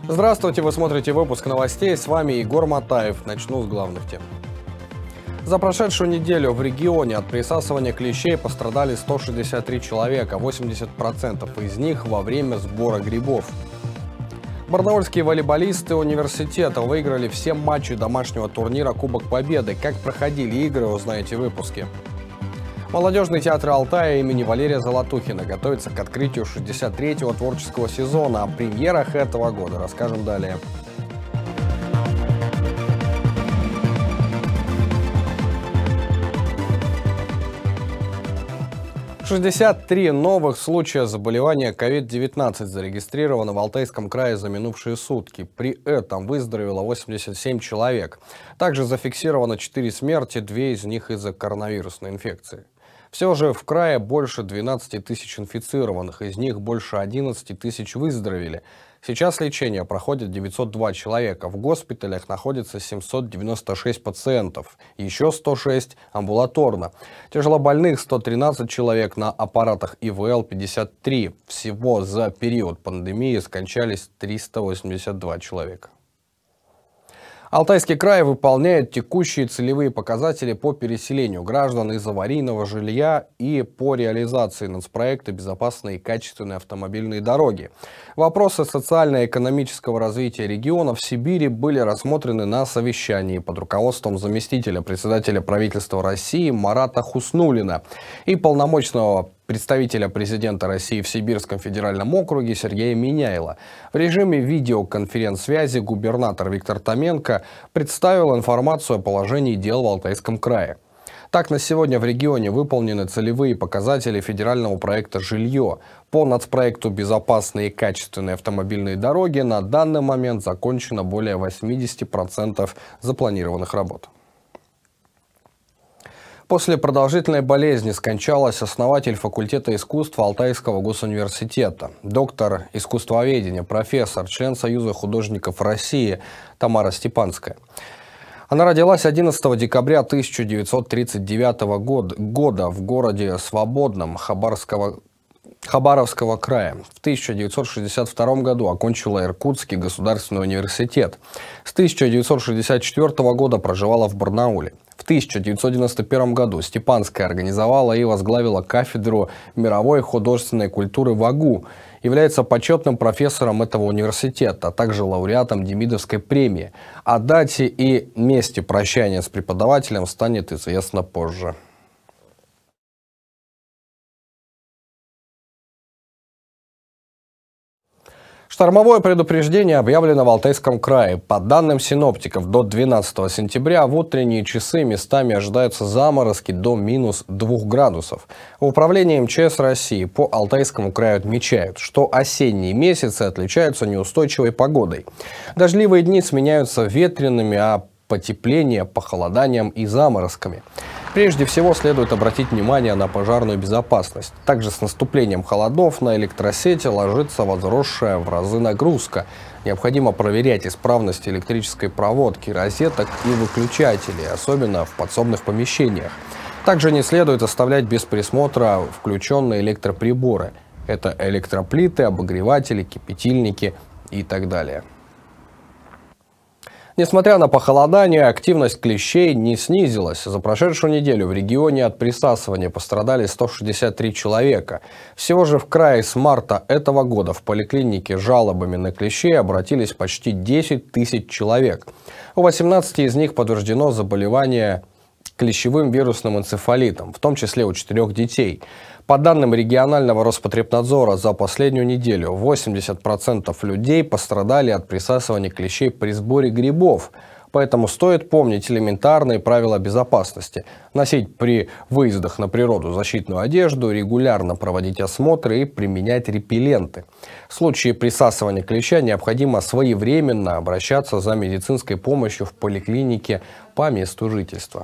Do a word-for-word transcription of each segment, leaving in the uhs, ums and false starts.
Здравствуйте, вы смотрите выпуск новостей, с вами Егор Матаев. Начну с главных тем. За прошедшую неделю в регионе от присасывания клещей пострадали сто шестьдесят три человека, восемьдесят процентов из них во время сбора грибов. Барнаульские волейболисты университета выиграли все матчи домашнего турнира Кубок Победы. Как проходили игры, узнаете в выпуске. Молодежный театр Алтая имени Валерия Золотухина готовится к открытию шестьдесят третьего творческого сезона. О премьерах этого года расскажем далее. шестьдесят три новых случая заболевания ковид девятнадцать зарегистрировано в Алтайском крае за минувшие сутки. При этом выздоровело восемьдесят семь человек. Также зафиксировано четыре смерти, две из них из-за коронавирусной инфекции. Все же в крае больше двенадцати тысяч инфицированных, из них больше одиннадцати тысяч выздоровели. Сейчас лечение проходит девятьсот два человека, в госпиталях находится семьсот девяносто шесть пациентов, еще сто шесть амбулаторно. Тяжелобольных сто тринадцать человек, на аппаратах И В Л пятьдесят три. Всего за период пандемии скончались триста восемьдесят два человека. Алтайский край выполняет текущие целевые показатели по переселению граждан из аварийного жилья и по реализации нацпроекта «Безопасные и качественные автомобильные дороги». Вопросы социально-экономического развития региона в Сибири были рассмотрены на совещании под руководством заместителя председателя правительства России Марата Хуснуллина и полномочного представителя президента России в Сибирском федеральном округе Сергея Миняйла. В режиме видеоконференц-связи губернатор Виктор Томенко представил информацию о положении дел в Алтайском крае. Так, на сегодня в регионе выполнены целевые показатели федерального проекта «Жилье». По нацпроекту «Безопасные и качественные автомобильные дороги» на данный момент закончено более восьмидесяти процентов запланированных работ. После продолжительной болезни скончалась основатель факультета искусств Алтайского госуниверситета, доктор искусствоведения, профессор, член Союза художников России Тамара Степанская. Она родилась одиннадцатого декабря тысяча девятьсот тридцать девятого года в городе Свободном Хабаровского, Хабаровского края. В тысяча девятьсот шестьдесят втором году окончила Иркутский государственный университет. С тысяча девятьсот шестьдесят четвёртого года проживала в Барнауле. В тысяча девятьсот девяносто первом году Степанская организовала и возглавила кафедру мировой художественной культуры в А Г У, является почетным профессором этого университета, а также лауреатом Демидовской премии. О дате и месте прощания с преподавателем станет известно позже. Штормовое предупреждение объявлено в Алтайском крае. По данным синоптиков, до двенадцатого сентября в утренние часы местами ожидаются заморозки до минус двух градусов. В управлении М Ч С России по Алтайскому краю отмечают, что осенние месяцы отличаются неустойчивой погодой. Дождливые дни сменяются ветреными, а потепление похолоданием и заморозками. Прежде всего следует обратить внимание на пожарную безопасность. Также с наступлением холодов на электросети ложится возросшая в разы нагрузка. Необходимо проверять исправность электрической проводки, розеток и выключателей, особенно в подсобных помещениях. Также не следует оставлять без присмотра включенные электроприборы. Это электроплиты, обогреватели, кипятильники и так далее. Несмотря на похолодание, активность клещей не снизилась. За прошедшую неделю в регионе от присасывания пострадали сто шестьдесят три человека. Всего же в крае с марта этого года в поликлинике с жалобами на клещей обратились почти десять тысяч человек. У восемнадцати из них подтверждено заболевание клещевым вирусным энцефалитом, в том числе у четырех детей. По данным регионального Роспотребнадзора, за последнюю неделю восемьдесят процентов людей пострадали от присасывания клещей при сборе грибов. Поэтому стоит помнить элементарные правила безопасности. Носить при выездах на природу защитную одежду, регулярно проводить осмотры и применять репелленты. В случае присасывания клеща необходимо своевременно обращаться за медицинской помощью в поликлинике по месту жительства.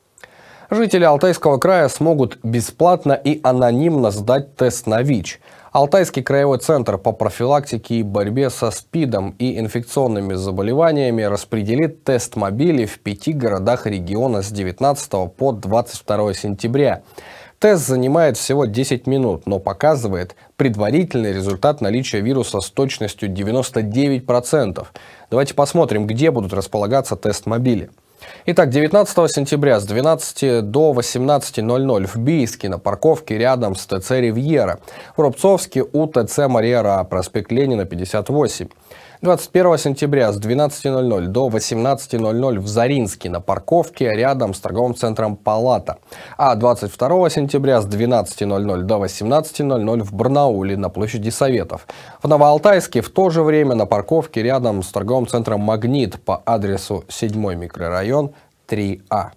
Жители Алтайского края смогут бесплатно и анонимно сдать тест на ВИЧ. Алтайский краевой центр по профилактике и борьбе со СПИДом и инфекционными заболеваниями распределит тест-мобили в пяти городах региона с девятнадцатого по двадцать второе сентября. Тест занимает всего десять минут, но показывает предварительный результат наличия вируса с точностью девяносто девять процентов. Давайте посмотрим, где будут располагаться тест-мобили. Итак, девятнадцатого сентября с двенадцати до восемнадцати ноль-ноль в Бийске на парковке рядом с ТЦ «Ривьера». В Рубцовске у ТЦ «Мария Ра», проспект Ленина, пятьдесят восемь. двадцать первого сентября с двенадцати ноль-ноль до восемнадцати ноль-ноль в Заринске на парковке рядом с торговым центром «Палата». А двадцать второго сентября с двенадцати ноль-ноль до восемнадцати ноль-ноль в Барнауле на площади Советов. В Новоалтайске в то же время на парковке рядом с торговым центром «Магнит» по адресу седьмой микрорайон три А.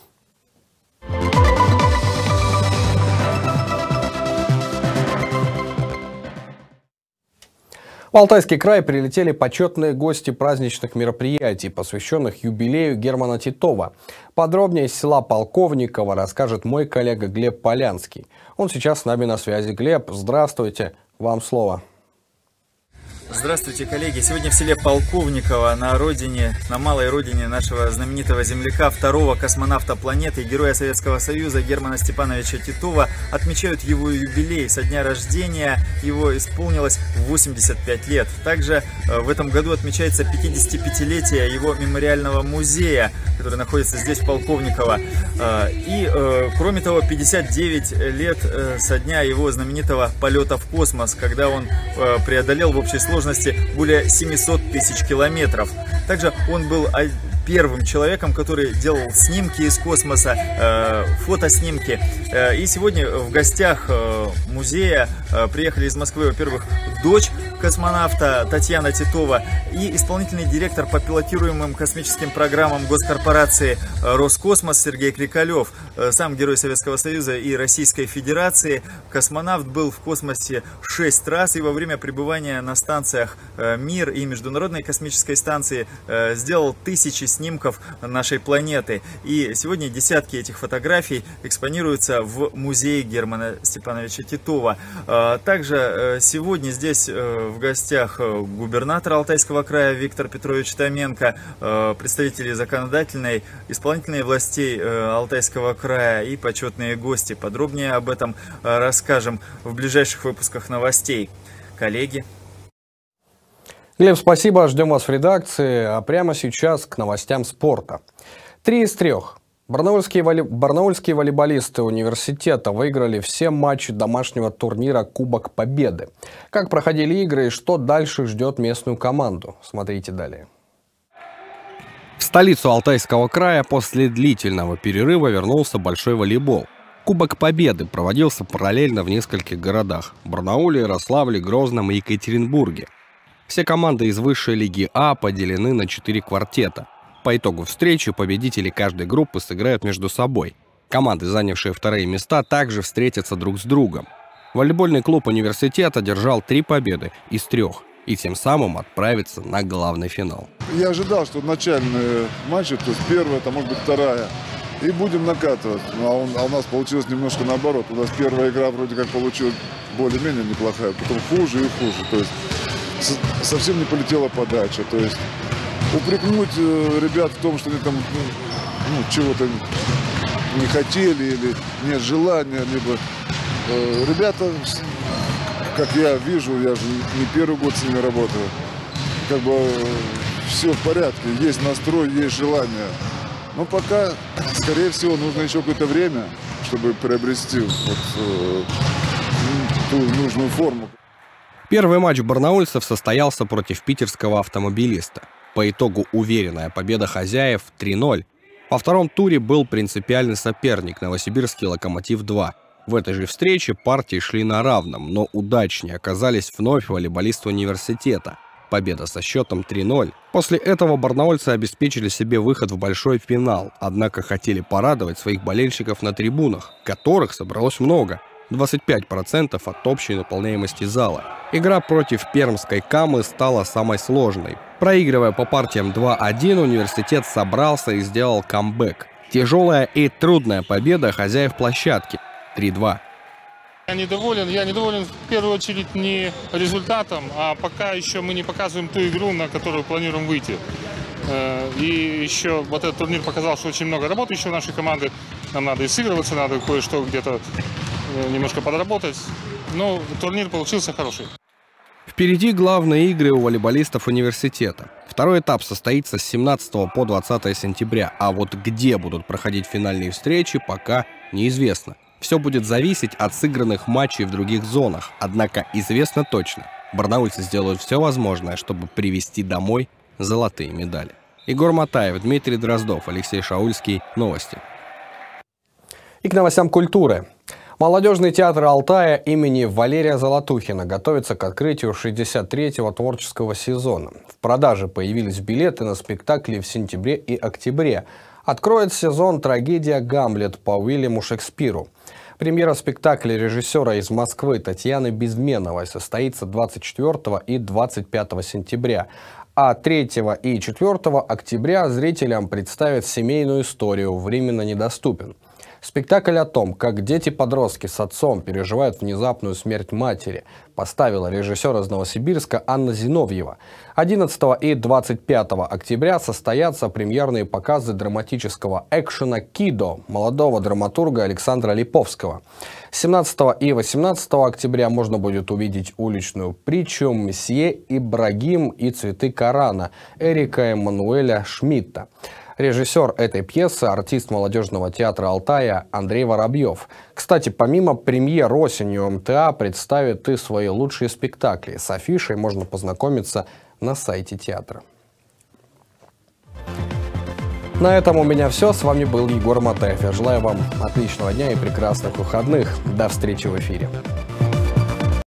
В Алтайский край прилетели почетные гости праздничных мероприятий, посвященных юбилею Германа Титова. Подробнее из села Полковниково расскажет мой коллега Глеб Полянский. Он сейчас с нами на связи. Глеб, здравствуйте, вам слово. Здравствуйте, коллеги! Сегодня в селе Полковниково, на родине, на малой родине нашего знаменитого земляка, второго космонавта планеты и героя Советского Союза Германа Степановича Титова, отмечают его юбилей. Со дня рождения его исполнилось восемьдесят пять лет. Также в этом году отмечается пятидесятипятилетие его мемориального музея, который находится здесь, в Полковниково. И, кроме того, пятьдесят девять лет со дня его знаменитого полета в космос, когда он преодолел в общей сложности более семисот тысяч километров. Также он был первым человеком, который делал снимки из космоса, э, фотоснимки. Э, и сегодня в гостях э, музея э, приехали из Москвы, во-первых, дочь космонавта Татьяна Титова и исполнительный директор по пилотируемым космическим программам госкорпорации Роскосмос Сергей Крикалев, э, сам герой Советского Союза и Российской Федерации. Космонавт был в космосе шесть раз и во время пребывания на станциях э, «Мир» и Международной космической станции э, сделал тысячи снимков нашей планеты. И сегодня десятки этих фотографий экспонируются в музее Германа Степановича Титова. Также сегодня здесь в гостях губернатор Алтайского края Виктор Петрович Томенко, представители законодательной, исполнительной властей Алтайского края и почетные гости. Подробнее об этом расскажем в ближайших выпусках новостей. Коллеги. Глеб, спасибо, ждем вас в редакции. А прямо сейчас к новостям спорта. Три из трех. Барнаульские, воли... Барнаульские волейболисты университета выиграли все матчи домашнего турнира Кубок Победы. Как проходили игры и что дальше ждет местную команду? Смотрите далее. В столицу Алтайского края после длительного перерыва вернулся большой волейбол. Кубок Победы проводился параллельно в нескольких городах – Барнауле, Ярославле, Грозном и Екатеринбурге. Все команды из высшей лиги А поделены на четыре квартета. По итогу встречи победители каждой группы сыграют между собой. Команды, занявшие вторые места, также встретятся друг с другом. Волейбольный клуб университета одержал три победы из трех и тем самым отправится на главный финал. Я ожидал, что начальные матчи, то есть первая, это может быть вторая, и будем накатывать. А, он, а у нас получилось немножко наоборот. У нас первая игра вроде как получилась более-менее неплохая, потом хуже и хуже. То есть совсем не полетела подача. То есть упрекнуть э, ребят в том, что они там ну, чего-то не хотели или нет желания, либо э, ребята, как я вижу, я же не первый год с ними работаю, как бы э, все в порядке, есть настрой, есть желание. Но пока, скорее всего, нужно еще какое-то время, чтобы приобрести вот, э, ту нужную форму. Первый матч барнаульцев состоялся против питерского автомобилиста. По итогу уверенная победа хозяев три ноль. Во втором туре был принципиальный соперник новосибирский «Локомотив-два». В этой же встрече партии шли на равном, но удачнее оказались вновь волейболисты университета. Победа со счетом три ноль. После этого барнаульцы обеспечили себе выход в большой финал, однако хотели порадовать своих болельщиков на трибунах, которых собралось много. двадцать пять процентов от общей наполняемости зала. Игра против пермской Камы стала самой сложной. Проигрывая по партиям два один, университет собрался и сделал камбэк. Тяжелая и трудная победа хозяев площадки три два. Я недоволен. Я недоволен в первую очередь не результатом, а пока еще мы не показываем ту игру, на которую планируем выйти. И еще вот этот турнир показал, что очень много работы еще у нашей команды. Нам надо и сыгрываться, надо кое-что где-то немножко подработать. Но турнир получился хороший. Впереди главные игры у волейболистов университета. Второй этап состоится с семнадцатого по двадцатое сентября, а вот где будут проходить финальные встречи, пока неизвестно. Все будет зависеть от сыгранных матчей в других зонах, однако известно точно, барнаульцы сделают все возможное, чтобы привезти домой золотые медали. Егор Матаев, Дмитрий Дроздов, Алексей Шаульский. Новости. И к новостям культуры. Молодежный театр Алтая имени Валерия Золотухина готовится к открытию шестьдесят третьего творческого сезона. В продаже появились билеты на спектакли в сентябре и октябре. Откроет сезон трагедия «Гамлет» по Уильяму Шекспиру. Премьера спектакля режиссера из Москвы Татьяны Безменовой состоится двадцать четвёртого и двадцать пятого сентября. А третьего и четвёртого октября зрителям представят семейную историю «Временно недоступен». Спектакль о том, как дети-подростки с отцом переживают внезапную смерть матери, поставила режиссер из Новосибирска Анна Зиновьева. одиннадцатого и двадцать пятого октября состоятся премьерные показы драматического экшена «Кидо» молодого драматурга Александра Липовского. семнадцатого и восемнадцатого октября можно будет увидеть уличную притчу «Месье Ибрагим и цветы Корана» Эрика Эммануэля Шмидта. Режиссер этой пьесы – артист молодежного театра Алтая Андрей Воробьев. Кстати, помимо премьер осенью МТА представит и свои лучшие спектакли. С афишей можно познакомиться на сайте театра. На этом у меня все. С вами был Егор Матаев. Я желаю вам отличного дня и прекрасных выходных. До встречи в эфире.